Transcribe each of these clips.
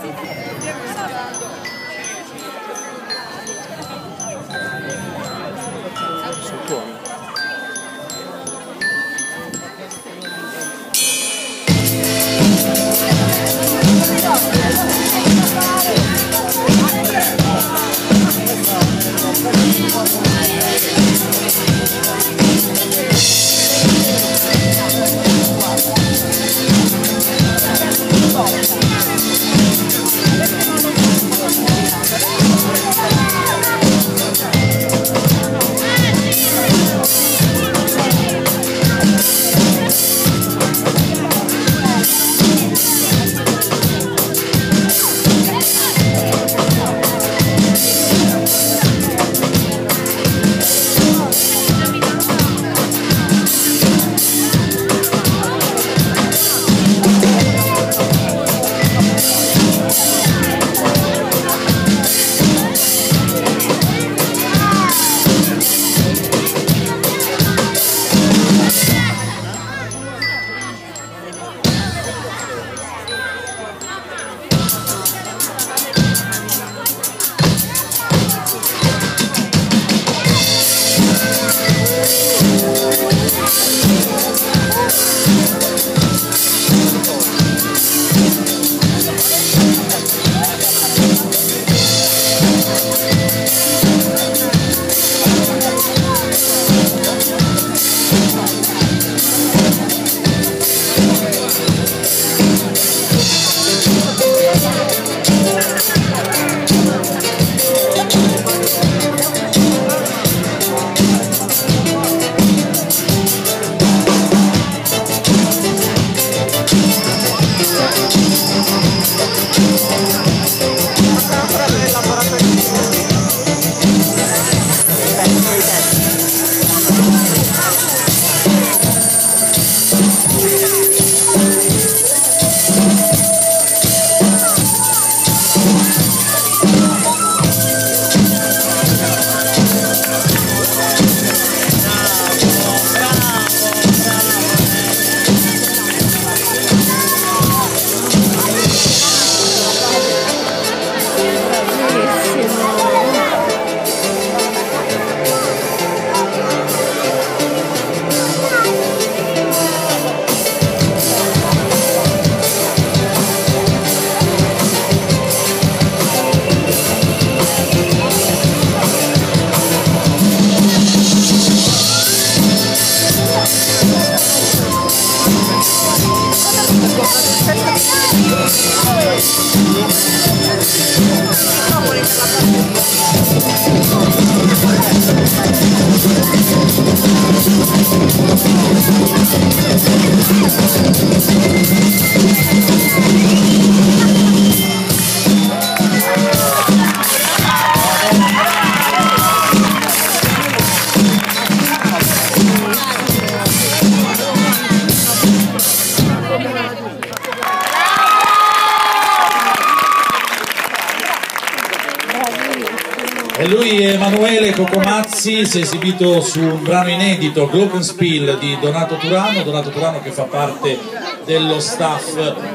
E lui, Emanuele Cocomazzi, si è esibito su un brano inedito, Glockenspiel di Donato Turano che fa parte dello staff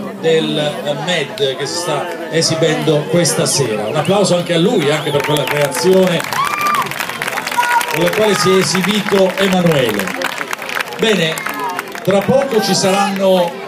del MED che si sta esibendo questa sera. Un applauso anche a lui, anche per quella creazione con la quale si è esibito Emanuele. Bene, tra poco ci saranno